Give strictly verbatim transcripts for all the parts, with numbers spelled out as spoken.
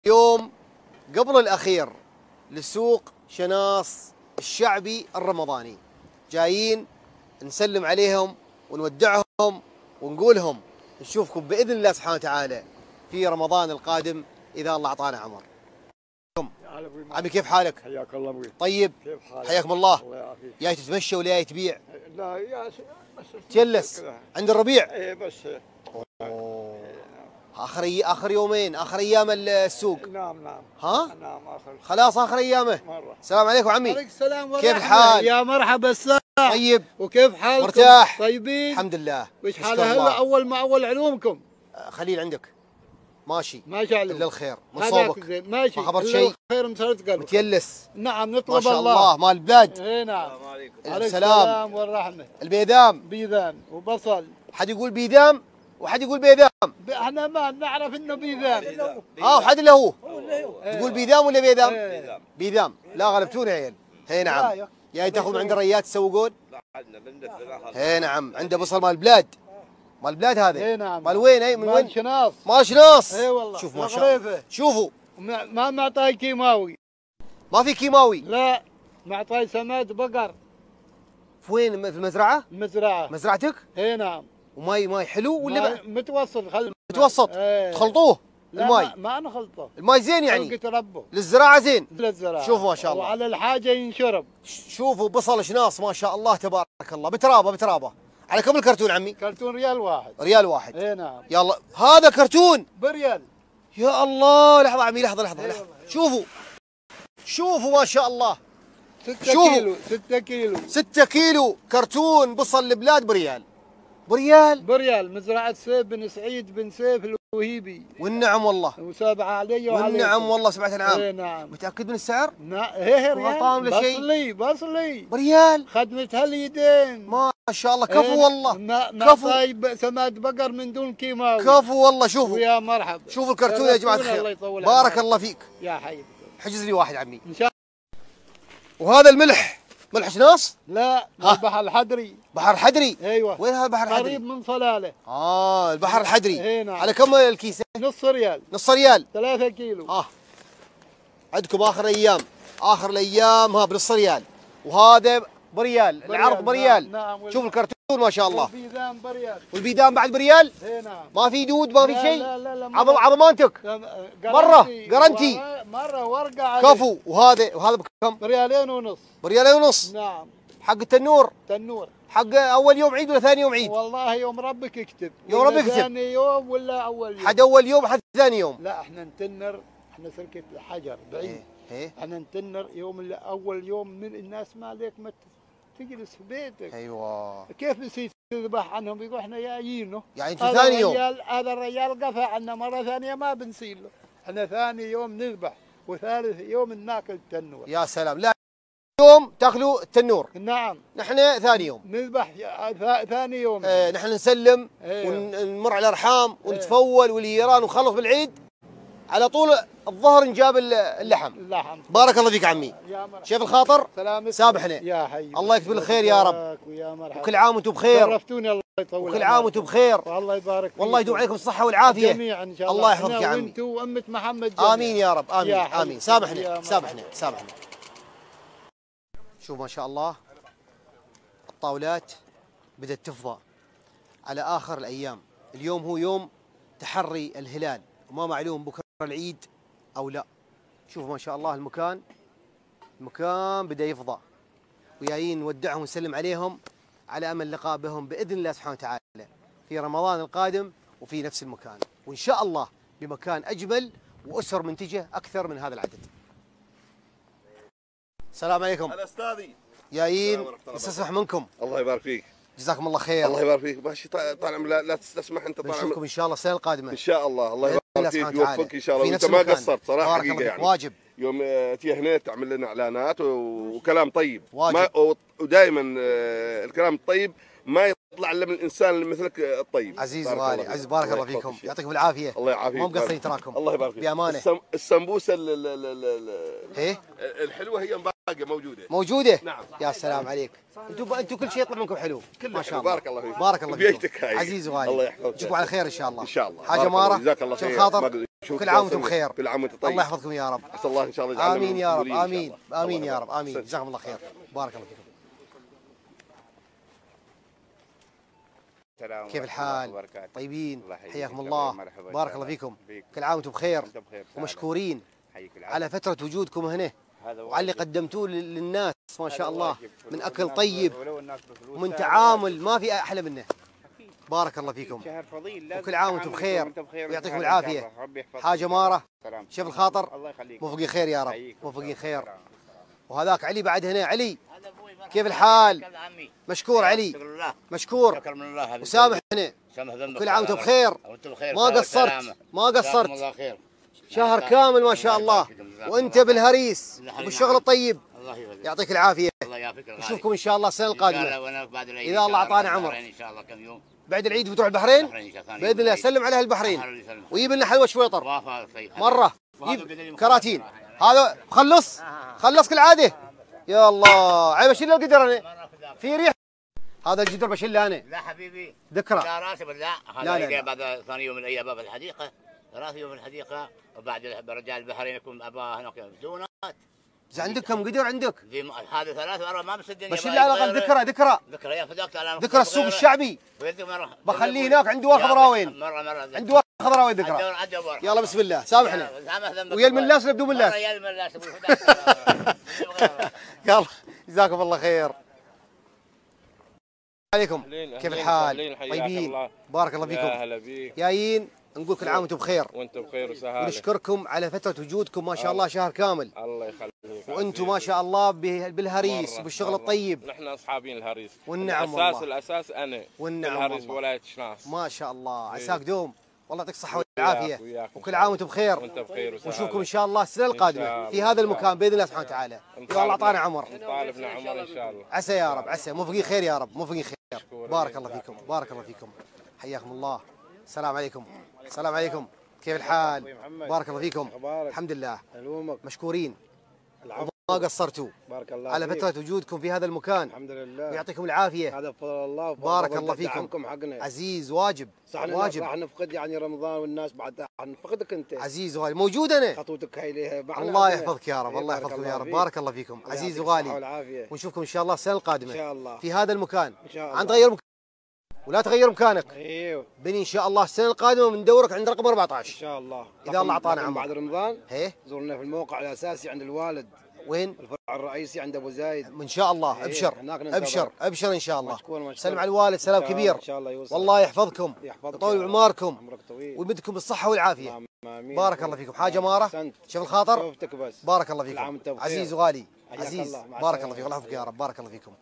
يوم قبل الأخير لسوق شناص الشعبي الرمضاني، جايين نسلم عليهم ونودعهم ونقولهم نشوفكم بإذن الله سبحانه وتعالى في رمضان القادم إذا الله أعطانا عمر. عمي كيف حالك؟ حياك الله ابوي. طيب كيف حالك؟ حياكم الله. الله يعافيك. جاي تتمشى ولا جاي تبيع؟ لا يا بس تجلس عند الربيع؟ ايه بس. أوه. اخر اخر يومين، اخر ايام السوق. نعم نعم. ها؟ نعم اخر. خلاص اخر ايامه. مرة. السلام عليكم عمي. عليك السلام ورحمة. كيف الحال؟ يا مرحبا الساعة. طيب وكيف حالكم؟ مرتاح؟ طيبين؟ الحمد لله. وش نشكر حالها الله. هلا أول ما أول علومكم؟ خليل عندك ماشي ما شاء الله. الا الخير من هذاك صوبك. زين ماشي. ما خبرت إلا شيء؟ الخير مسرت قلبك. متيلس نعم ما نطلب شاء الله. الله مال البلاد. اي نعم. السلام عليكم. عليك السلام. السلام والرحمة. البيذام. بيذان وبصل. حد يقول بيذام وحد يقول بيذام. احنا ما نعرف انه بيذان. ها وحد اللي هو إيه. تقول بيذام ولا بيذام؟ إيه. بيذام. لا غلبتونا يا عيال. هي نعم. لا، يا تاخذ من عند الريات تسوقون؟ لا عندنا بندق. هي نعم عنده بصل مال البلاد. مال البلاد هذا. اي نعم. مال وين؟ اي من مال وين؟ شناص. مال شناص. اي والله. شوف ما شاء الله. وغريفة. شوفوا ما ما معطاي كيماوي. ما في كيماوي. لا معطاي سماد بقر. في وين؟ في المزرعه؟ مزرعة. مزرعتك؟ اي نعم. وماي ماي حلو ولا ما- بقى؟ متوسط خل متوسط. ايه. تخلطوه لا الماي. ما, ما نخلطه. الماي زين يعني خلقة ربه للزراعه زين. للزراعة. شوفوا ما شاء الله. وعلى الحاجة ينشرب. شوفوا بصل شناص ما شاء الله تبارك الله بترابه بترابه. على كم الكرتون عمي؟ كرتون ريال واحد. ريال واحد. اي نعم. يلا هذا كرتون. بريال. يا الله لحظه عمي لحظه لحظه لحظه. شوفوا شوفوا ما شاء الله. ستة شوفوا. كيلو ستة كيلو. ستة كيلو كرتون بصل البلاد بريال. بريال. بريال مزرعة سيف بن سعيد بن سيف الوهيبي. والنعم والله. وسابعة علي وعليكم. والنعم والله سبعة العام. اي نعم. متأكد من السعر؟ نعم هي غلطان ريال. ولا شيء؟ بصلي بصلي. بريال. خدمة هاليدين. ما شاء الله كفو إيه. والله. ما ما كفو. طيب سماد بقر من دون كيماوي. كفو والله. شوفوا ويا مرحبا. شوفوا الكرتون يا جماعة الله الخير. يطول بارك عمرك. الله فيك. يا حي. حجز لي واحد عمي. ان شاء وهذا الملح ملح شناص؟ لا ها. البحر الحدري. بحر الحدري. ايوه. وين هذا البحر الحدري؟ قريب من صلاله. اه البحر الحدري. إيه نعم. على كم الكيسة؟ نص ريال. نص ريال. ثلاثة كيلو. اه عندكم اخر الايام اخر الايام ها بنص ريال. وهذا بريال العرض بريال. نعم. شوف الكرتون ما شاء الله. والبيذان بريال. والبيدان بعد بريال. اي نعم. ما في دود ما في لا شيء. لا لا لا عظم عظمانتك. مرة، جرنتي. مرة ورقة عليه. كفو. وهذا وهذا بكم؟ بريالين ونص. بريالين ونص. نعم. حق التنور تنور. حق اول يوم عيد ولا ثاني يوم عيد؟ والله يوم ربك يكتب. يوم ولا ربك يكتب. ثاني يوم ولا اول يوم. حد اول يوم حد ثاني يوم. لا احنا نتنر، احنا سلكة الحجر بعيد. ايه ايه احنا نتنر يوم اللي اول يوم من الناس ما عليك ما تجلس في بيتك. ايوه. كيف نسيت تذبح عنهم؟ يقول احنا جايينه. يعني انتم هذا ثاني يوم. الرجال هذا الرجال قفى عنا مرة ثانية ما بنسيل له. احنا ثاني يوم نذبح وثالث يوم ناكل التنور. يا سلام. لا يوم تاكلوا التنور. نعم. نحن ثاني يوم. نذبح ثا- ثاني يوم. اه نحن نسلم. ايه. ونمر على الارحام ونتفول والجيران ونخلص بالعيد. على طول الظهر نجاب اللحم. اللحم. بارك الله فيك عمي. يا مرحبا. شايف الخاطر؟ سلامتك. سامحنا. يا حي. الله يكتب لك خير يا رب. ويا مرحبا. وكل عام وانتم بخير. شرفتوني الله يطول وكل عام وانتم بخير. والله يبارك فيك. والله يدوم عليكم الصحة والعافية. جميعا ان شاء الله. الله يحفظك يا إحنا عمي. وانتم وامة محمد جميعا. امين يا رب. امين يا حبيبي. امين. يا سامحنا مرحبا. سامحنا سامحنا. شوف ما شاء الله الطاولات بدأت تفضى على آخر الأيام. اليوم هو يوم تحري الهلال وما معلوم بكرة العيد أو لا. شوف ما شاء الله المكان المكان بدأ يفضى. وجايين نودعهم ونسلم عليهم على أمل اللقاء بهم بإذن الله سبحانه وتعالى في رمضان القادم وفي نفس المكان، وإن شاء الله بمكان أجمل وأسر منتجة أكثر من هذا العدد. السلام عليكم. هلا استاذي. جايين نستسمح منكم. الله يبارك فيك. جزاكم الله خير. الله يبارك فيك. ماشي طال عمرك. لا, لا تستسمح انت طال نشوفكم ان شاء الله السنه القادمه ان شاء الله. الله يبارك فيك ويوفقك ان شاء الله. وانت ما قصرت صراحه حقيقه يعني. واجب. يوم تي هنا تعمل لنا اعلانات وكلام طيب. واجب. ما ودائما الكلام الطيب ما يطلع الا من الانسان اللي مثلك الطيب. عزيز وغالي عزيز بارك الله فيكم. يعطيكم العافيه. الله يعافيك. مو مقصرين تراكم. الله يبارك فيك. بامانه. السمبوسه ايه الحلوه هي باقيه موجوده. موجوده. نعم. يا سلام عليك. انتم انتم كل شيء يطلع منكم حلو. ما شاء الله. بارك الله فيك. بارك الله فيكم. بيتك هاي. عزيز وغالي. الله يحفظك. نشوفكم على خير ان شاء الله. ان شاء الله. حاجه ماره. جزاك الله خير. خاطر. كل عام وانتم بخير. كل عام وانتم طيب. الله يحفظكم يا رب. اسال الله ان شاء الله يجعلنا امين يا رب. من المقبولين إن امين شاء الله. امين الله يا رب. يحفظك. امين. جزاكم الله خير. بارك الله فيكم. كيف الحال؟ طيبين؟ حياكم الله. بارك الله فيكم. كل عام وانتم بخير ومشكورين على فترة وجودكم هنا وعلى اللي قدمتوه للناس ما شاء الله من أكل طيب ومن تعامل ما في أحلى منه. بارك الله فيكم. وكل عام وانتم بخير ويعطيكم العافية. حاجة مارة شوف الخاطر موفقين خير يا رب. موفقين خير. وهذاك علي بعد هنا. علي كيف الحال؟ مشكور علي. مشكور وسامح هنا. كل عام وانتم بخير. ما قصرت ما قصرت. شهر كامل ما شاء الله وانت بالهريس وبالشغل الطيب. يعطيك العافيه. نشوفكم ان شاء الله السنه القادمه اذا الله اعطانا عمر. ان شاء الله كم يوم بعد العيد بتروح البحرين باذن الله. سلم على اهل البحرين ويجيب لنا حلوه شويطر مره. جيب كراتين. هذا خلص خلص كالعاده. يا الله عيب اشيل القدر انا في ريح. هذا الجدر بشيله انا. لا حبيبي ذكرى. لا راسب لا لا لا, لا. بعد ثاني يوم من الايام باب الحديقه ثلاث يوم في الحديقه وبعد رجال البحرين يكون اباه هناك بدونات. اذا عندك كم قدر عندك؟ هذا ثلاث مرات ما مسدني. بشيل على الاقل ذكرى ذكرى ذكرى يا فداك ذكرى السوق الشعبي. بخليه هناك عند ورق خضراوين. مره مره عند ورق خضراوين ذكرى. يلا بسم الله سامحنا. ويا الملاس ولا بدون ملاس؟ يا الملاس يلا جزاكم الله خير. عليكم كيف الحال؟ طيبين؟ بارك الله فيكم. يا هلا بيك. جايين نقول كل عام وانتم بخير. وانتم بخير وسهاله. ونشكركم على فترة وجودكم ما شاء الله شهر كامل. الله يخليك. وانتم ما شاء الله بالهريس وبالشغل الطيب. نحن اصحابين الهريس. والنعم والله. والله. الاساس الاساس انا. والنعم الهريس والله. ولايه شناس. ما شاء الله إيه. عساك دوم. والله يعطيك الصحة والعافية. وياك وكل عام وانتم بخير. وانت بخير وسهاله. ونشوفكم ان شاء الله السنة القادمة في هذا المكان باذن الله سبحانه وتعالى. اذا الله اعطانا عمر. نطالبنا عمر ان شاء الله. عسى يا رب عسى. موفقين خير يا رب. موفقين خير. بارك الله فيكم. بارك الله فيكم. حياكم الله. السلام عليكم. السلام عليكم. كيف الحال؟ بارك الله فيكم. الحمد لله. مشكورين. ما قصرتوا. بارك الله على فترة وجودكم في هذا المكان. الحمد لله. ويعطيكم العافية. هذا بفضل الله. بارك الله فيكم. حقنا. عزيز واجب. صح واجب. راح نفقد يعني رمضان والناس بعد راح نفقدك انت. عزيز وغالي موجود انا. خطوتك هاي لها. الله يحفظك يا رب. الله يحفظكم يا رب. بارك الله فيكم. عزيز وغالي. ونشوفكم ان شاء الله السنة القادمة. ان شاء الله. في هذا المكان. ان شاء الله. عن تغير مكان. ولا تغير مكانك. ايوه. بني ان شاء الله السنة القادمة بندورك عند رقم أربعة عشر. ان شاء الله. اذا الله اعطانا عمر. بعد رمضان. ايه. زورنا في الموقع الاساسي عند الوالد. وين؟ الفرع الرئيسي عند ابو زايد. ان شاء الله. إيه. ابشر ابشر ابشر ان شاء الله. مشكور مشكور. سلم على الوالد سلام كبير. ان شاء الله يوصل. والله يحفظكم ويطول عمركم عمرك طويل ويمدكم بالصحه والعافيه. آمين. بارك الله فيكم. حاجه ماره شوف الخاطر. شوفتك بس. بارك الله فيكم. عزيز وغالي. عزيز الله. بارك الله فيك. الله يحفظك يا رب. بارك الله فيكم.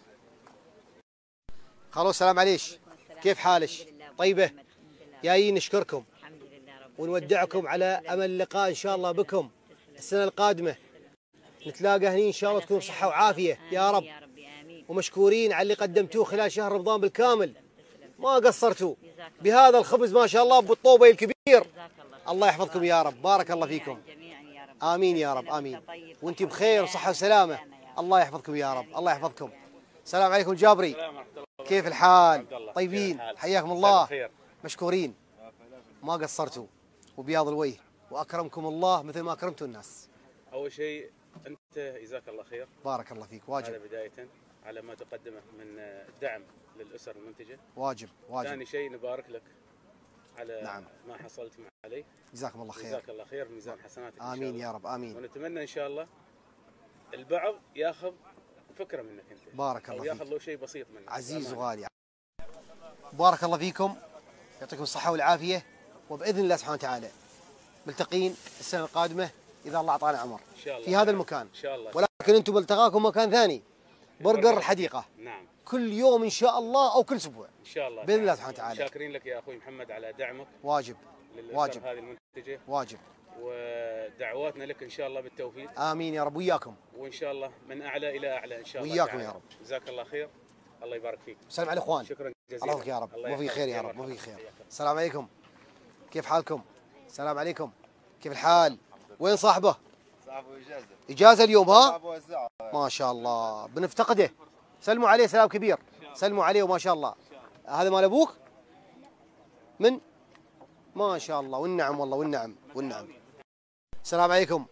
خلاص سلام عليش. كيف حالك؟ طيبه؟ جايين نشكركم ونودعكم على امل لقاء ان شاء الله بكم السنه القادمه. نتلاقى هني ان شاء الله تكون صحه وعافيه يا رب. ومشكورين على اللي قدمتوه خلال شهر رمضان بالكامل. ما قصرتوا بهذا الخبز ما شاء الله بالطوبي الكبير. الله يحفظكم يا رب. بارك الله فيكم. امين يا رب. امين. وانت بخير وصحه وسلامه. الله يحفظكم يا رب. الله يحفظكم. السلام عليكم جابري. كيف الحال؟ طيبين؟ حياكم الله. مشكورين ما قصرتوا وبياض الوجه واكرمكم الله مثل ما اكرمتوا الناس. اول شيء انت جزاك الله خير. بارك الله فيك. واجب. هذا بدايه على ما تقدمه من دعم للاسر المنتجه. واجب واجب. ثاني شيء نبارك لك على نعم. ما حصلت عليه. جزاكم الله خير. جزاك الله خير. ميزان حسناتك. امين يا رب. امين. ونتمنى ان شاء الله البعض ياخذ فكره منك انت. بارك الله فيك. ياخذ له شيء بسيط منك. عزيز وغالي. بارك الله فيكم. يعطيكم الصحه والعافيه وباذن الله سبحانه وتعالى ملتقين السنه القادمه اذا الله اعطانا عمر ان شاء الله في هذا المكان. ان شاء الله. ولكن انتم بلتقاكم مكان ثاني برجر الحديقه. نعم. كل يوم ان شاء الله او كل اسبوع. ان شاء الله باذن الله سبحانه وتعالى. شاكرين لك يا اخوي محمد على دعمك. واجب. واجب. هذه المنتجه. واجب. ودعواتنا لك ان شاء الله بالتوفيق. امين يا رب. وياكم. وان شاء الله من اعلى الى اعلى ان شاء الله. وياكم يا رب. جزاك الله خير. الله يبارك فيك. سلام على الاخوان. شكرا جزيلا. الله يا رب. مو في خير يا رب. مو في خير. السلام عليكم. كيف حالكم؟ السلام عليكم. كيف الحال؟ وين صاحبه؟ صاحبه اجازه. اجازه اليوم ها؟ ما شاء الله بنفتقده. سلموا عليه سلام كبير. سلموا عليه وما شاء الله. هذا مال ابوك؟ من؟ ما شاء الله والنعم والله والنعم والنعم. السلام عليكم.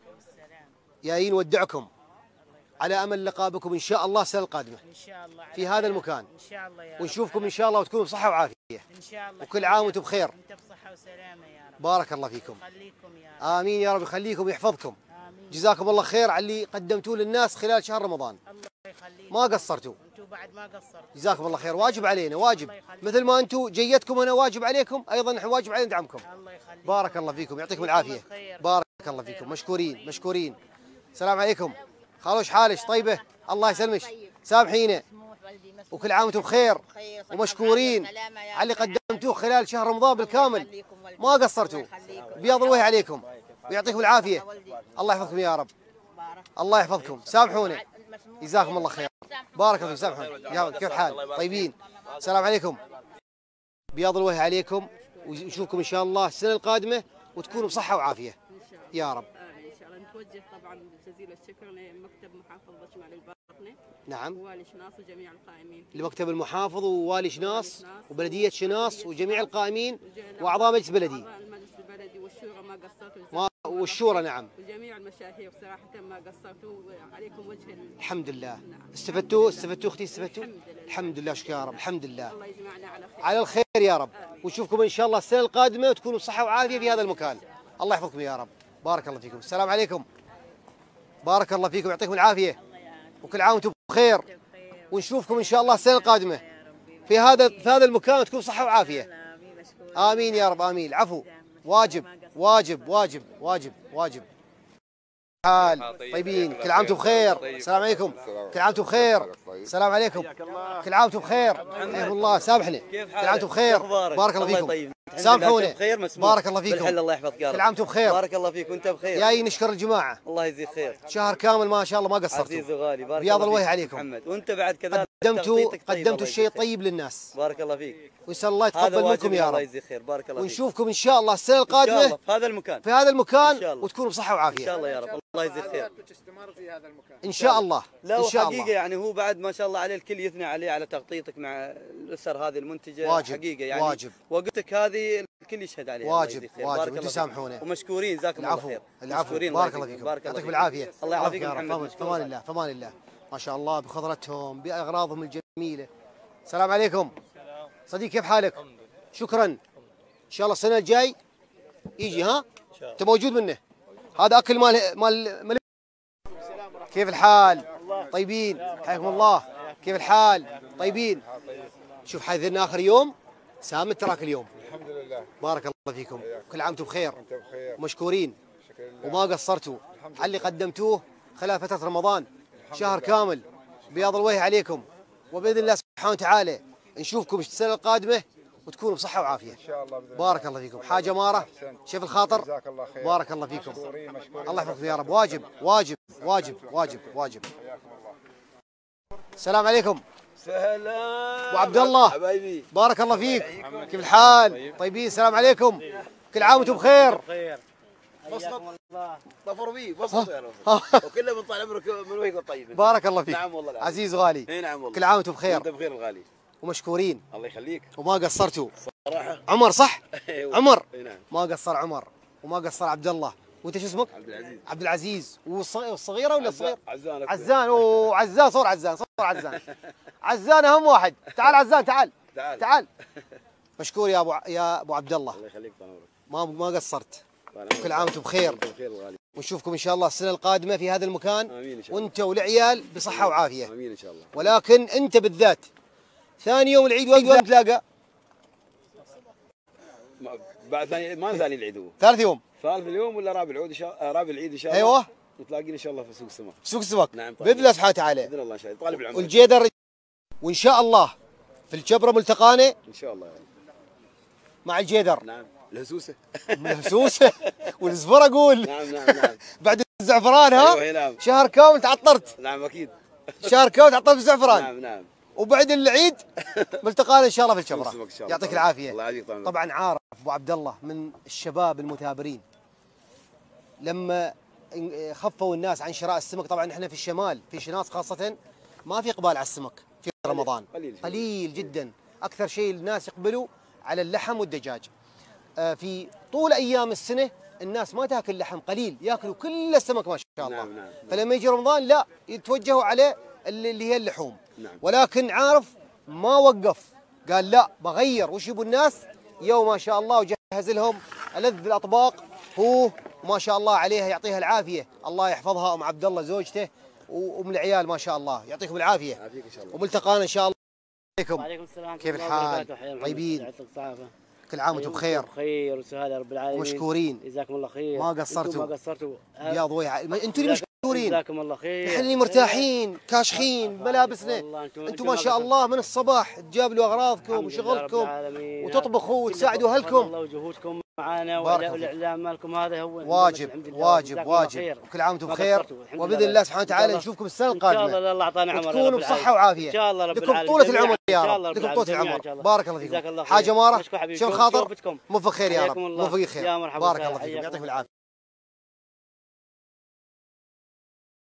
جايين نودعكم على امل لقاء بكم ان شاء الله السنه القادمه ان شاء الله في هذا المكان ان شاء الله يا رب. ونشوفكم ان شاء الله وتكونوا بصحه وعافيه ان شاء الله وكل عام وانتم بخير. انت بصحه وسلامه يا رب. بارك الله فيكم. خليكم يا رب. امين يا رب يخليكم ويحفظكم. امين. جزاكم الله خير على اللي قدمتوه للناس خلال شهر رمضان. الله يخليكم. ما قصرتوا. انتم بعد ما قصرتوا. جزاكم الله خير. واجب علينا واجب مثل ما انتم جيتكم هنا واجب عليكم ايضا نحن واجب علينا ندعمكم. الله يخليكم. بارك الله فيكم يعطيكم العافيه. بارك الله فيكم مشكورين مشكورين. السلام عليكم. خالوش حالش طيبه الله يسلمك سامحينا وكل عام وانتم بخير ومشكورين على اللي قدمتوه خلال شهر رمضان بالكامل ما قصرتوا. بياض الوجه عليكم ويعطيكم العافيه. الله يحفظكم يا رب. الله يحفظكم سامحونا جزاكم الله خير. بارك الله فيكم سامحونا. كيف الحال طيبين؟ السلام عليكم. بياض الوجه عليكم ونشوفكم ان شاء الله السنه القادمه وتكونوا بصحه وعافيه يا رب. ان شاء الله نتوجه طبعا جزيل الشكر لمكتب محافظه شمال الباطنه. نعم. ووالي شناص وجميع القائمين. لمكتب المحافظ ووالي شناص وبلديه شناص وجميع القائمين واعضاء مجلس بلدي. اعضاء المجلس البلدي والشورى ما قصرتوا. ما والشورى نعم. وجميع المشاهير صراحه ما قصرتوا عليكم وجه. الحمد لله. استفدتوا استفدتوا اختي استفدتوا؟ الحمد لله شكرا يا رب الحمد لله. الله يجمعنا على خير. على الخير يا رب ونشوفكم ان شاء الله السنه القادمه وتكونوا بصحه وعافيه في هذا المكان. الله يحفظكم يا رب. بارك الله فيكم. السلام عليكم. بارك الله فيكم يعطيكم العافيه وكل عام وانتم بخير ونشوفكم ان شاء الله السنه القادمه في هذا في هذا المكان وتكون بصحه وعافيه. امين يا رب امين. العفو واجب واجب واجب واجب واجب. حال طيبين كل عام وانتم بخير. السلام عليكم. كل عام وانتم بخير. السلام عليكم. كل عام وانتم بخير. حياكم الله سامحنا. كل عام وانتم بخير. بارك الله فيكم. سامحونا. بارك الله فيكم. الله يحفظك يا رب. كل عام وانتم بخير. بارك الله فيك وانت بخير. جاي نشكر الجماعه. الله يجزيك خير. شهر كامل ما شاء الله ما قصرتوا. عزيز وغالي بارك بياض الله الوجه فيك عليكم. محمد وانت بعد كذلك قدمتوا قدمتوا الشيء طيب للناس. بارك الله فيك. ويسال الله يتقبل منكم يا الله رب. يجزيك خير. بارك الله فيك. ونشوفكم ان شاء الله السنه القادمه في هذا المكان في هذا المكان وتكونوا بصحه وعافيه. ان شاء الله يا رب. الله يجزيك خير. تستمر في هذا المكان ان شاء الله. لا ان شاء حقيقه الله. يعني هو بعد ما شاء الله عليه الكل يثني عليه على تغطيتك مع الاسر هذه المنتجه. واجب حقيقه يعني واجب. وقتك هذه الكل يشهد عليها. واجب واجب وانتم سامحونا. ومشكورين جزاكم الله العفو خير. العفو. بارك الله فيكم يعطيكم العافيه. الله يعافيك يا محمد. محمد. فمان الله فمان الله. ما شاء الله بخضرتهم باغراضهم الجميله. السلام عليكم. صديق كيف حالك؟ شكرا. ان شاء الله السنه الجاي يجي ها؟ انت موجود منه. هذا اكل مال مال مال كيف الحال؟ طيبين حياكم الله. كيف الحال؟ طيبين. شوف حاذرنا اخر يوم سامت تراك اليوم. الحمد لله. بارك الله فيكم. كل عام وانتم بخير. انت بخير. مشكورين شكرا لله. وما قصرتوا على اللي قدمتوه خلال فتره رمضان شهر كامل. بياض الوجه عليكم وباذن الله سبحانه وتعالى نشوفكم السنه القادمه وتكونوا بصحه وعافيه. ان شاء الله بإذن بارك الله فيكم. حاجه ماره شوف الخاطر. جزاك الله خير. بارك الله فيكم. مشكورين مشكورين. الله يحفظكم يا رب. واجب واجب واجب واجب واجب. السلام عليكم. سلام ابو عبد الله حبايبي. بارك الله فيك. كيف الحال؟ طيبين. السلام عليكم. كل عام وانتم بخير. خير. بسط ظفر بي بسط يا رب. وكله من طال عمرك من وجهك الطيب. بارك الله فيك. نعم والله العظيم. عزيز وغالي. اي نعم والله. كل عام وانتم بخير. انت بخير الغالي. ومشكورين الله يخليك. وما قصرتوا. صراحه عمر صح؟ أيوة. عمر اي نعم. ما قصر عمر وما قصر عبد الله. وانت شو اسمك؟ عبد العزيز. عبد العزيز. والص- والصغيره ولا الصغير؟ عزان أكبر. عزان. وعزان صور عزان صور عزان. عزان اهم واحد. تعال عزان تعال تعال تعال. مشكور يا ابو ع- يا ابو عبد الله. الله يخليك طال عمرك. ما ما قصرت. طال عمرك. كل عام وانتم بخير. انت بخير الغالي. ونشوفكم ان شاء الله السنه القادمه في هذا المكان امين ان شاء الله. وانت والعيال بصحه وعافيه. امين ان شاء الله. ولكن انت بالذات ثاني يوم العيد وين تلاقى؟ ما- بعد ثاني ما ثاني العيد هو. ثالث يوم. ثالث اليوم ولا رابع العود ان شاء الله. رابع العيد ان شاء الله. ايوه نتلاقينا ان شاء الله في سوق السمك. سوق السمك. نعم طيب. باذن الله سبحانه وتعالى. باذن الله ان شاء الله. طالب العمر. والجيدر وان شاء الله في الجبره ملتقانا ان شاء الله يعني. مع الجيدر. نعم الهسوسه. الهسوسه والزفر اقول. نعم نعم نعم. بعد الزعفران ها؟ ايوه نعم. شهر كامل تعطرت. نعم اكيد. شهر كامل تعطرت بالزعفران. نعم نعم. وبعد العيد ملتقانا ان شاء الله في الجبره. سوق السمك إن شاء الله. يعطيك العافيه. الله يعافيك طال عمرك. طبعا عارف ابو عبد الله من الشباب المثابرين لما خفوا الناس عن شراء السمك. طبعا احنا في الشمال في شناص خاصه ما في اقبال على السمك في رمضان. قليل. قليل جدا. اكثر شيء الناس يقبلوا على اللحم والدجاج. في طول ايام السنه الناس ما تاكل لحم قليل، ياكلوا كل السمك ما شاء الله. نعم نعم. فلما يجي رمضان لا يتوجهوا على اللي اللي هي اللحوم. نعم. ولكن عارف ما وقف، قال لا بغير وش يبوا الناس يوم ما شاء الله، وجهز لهم ألذ الاطباق. هو ما شاء الله عليها يعطيها العافيه، الله يحفظها ام عبد الله زوجته وام العيال ما شاء الله، يعطيكم العافيه. يعافيك ان شاء الله. وملتقانا ان شاء الله. عليكم. وعليكم السلام. كيف الحال؟ طيبين؟ كل عام وانتم بخير. بخير وسهاد يا رب العالمين. مشكورين. جزاكم الله خير. ما قصرتوا. ما قصرتوا. بياض وجه انتم اللي مشكورين. جزاكم الله خير. نحن اللي مرتاحين كاشخين ملابسنا. انتم ما شاء الله من الصباح تجابلوا اغراضكم وشغلكم وتطبخوا وتساعدوا اهلكم. الله وجهودكم معنا والاعلام مالكم هذا هو واجب واجب واجب. وكل عام وانتم بخير، وباذن الله سبحانه وتعالى نشوفكم السنه القادمه. ان شاء الله الله اعطانا عمر وتكونوا بصحه وعافيه. ان شاء الله رب لكم طولة العمر يا رب، لكم طولة العمر. بارك الله فيكم. حاجه ماره شو الخاطر؟ موفق خير يا رب، موفقين خير. بارك الله فيكم، يعطيكم العافيه.